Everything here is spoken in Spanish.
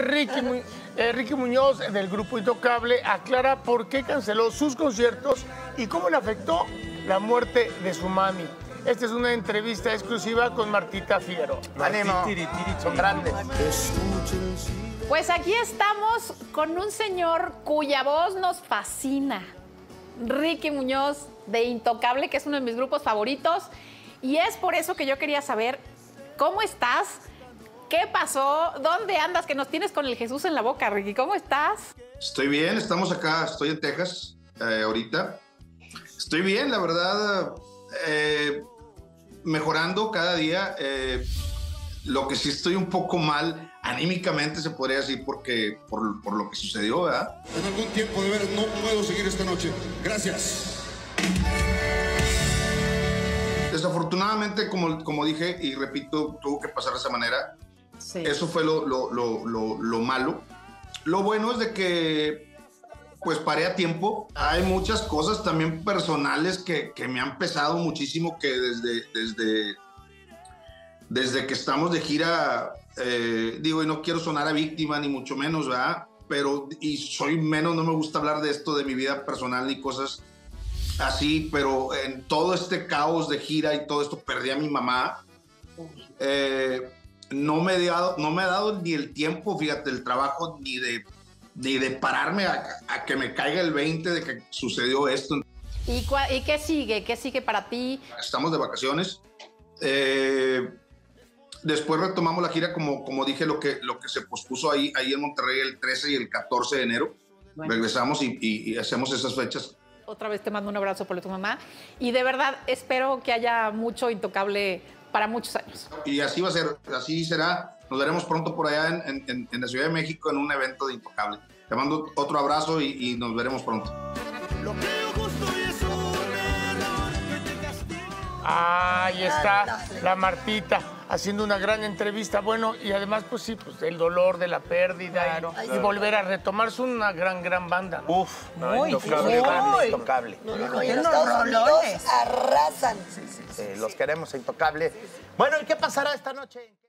Ricky Muñoz, del grupo Intocable, aclara por qué canceló sus conciertos y cómo le afectó la muerte de su mami. Esta es una entrevista exclusiva con Martita Fierro. ¡Ánimo! Son grandes. Pues aquí estamos con un señor cuya voz nos fascina. Ricky Muñoz, de Intocable, que es uno de mis grupos favoritos. Y es por eso que yo quería saber cómo estás, qué pasó, dónde andas, que nos tienes con el Jesús en la boca, Ricky. ¿Cómo estás? Estoy bien, estamos acá, estoy en Texas ahorita. Estoy bien, la verdad, mejorando cada día. Lo que sí estoy un poco mal, anímicamente se podría decir, porque por lo que sucedió, ¿verdad? En algún tiempo, de veras, no puedo seguir esta noche. Gracias. Desafortunadamente, como dije y repito, tuvo que pasar de esa manera. Sí. Eso fue lo malo. Lo bueno es de que pues paré a tiempo. Hay muchas cosas también personales que me han pesado muchísimo, que desde que estamos de gira, digo, y no quiero sonar a víctima ni mucho menos, ¿verdad? Pero, y soy menos, no me gusta hablar de esto, de mi vida personal ni cosas así, pero en todo este caos de gira y todo esto, perdí a mi mamá. No me ha dado ni el tiempo, fíjate, el trabajo, ni de pararme a que me caiga el 20 de que sucedió esto. ¿Y qué sigue? ¿Qué sigue para ti? Estamos de vacaciones. Después retomamos la gira, como dije, lo que se pospuso ahí en Monterrey el 13 y el 14 de enero. Bueno. Regresamos y hacemos esas fechas. Otra vez te mando un abrazo por tu mamá. Y de verdad, espero que haya mucho Intocable para muchos años. Y así va a ser, así será. Nos veremos pronto por allá en la Ciudad de México en un evento de Intocable. Te mando otro abrazo y nos veremos pronto. Ahí está la Martita haciendo una gran entrevista. Bueno, y además, pues sí, pues el dolor de la pérdida y volver a retomarse una gran banda. Uf, no, Intocable, Intocable. No, y en Estados Unidos arrasan. Sí, los queremos, Intocable. Bueno, ¿y qué pasará esta noche?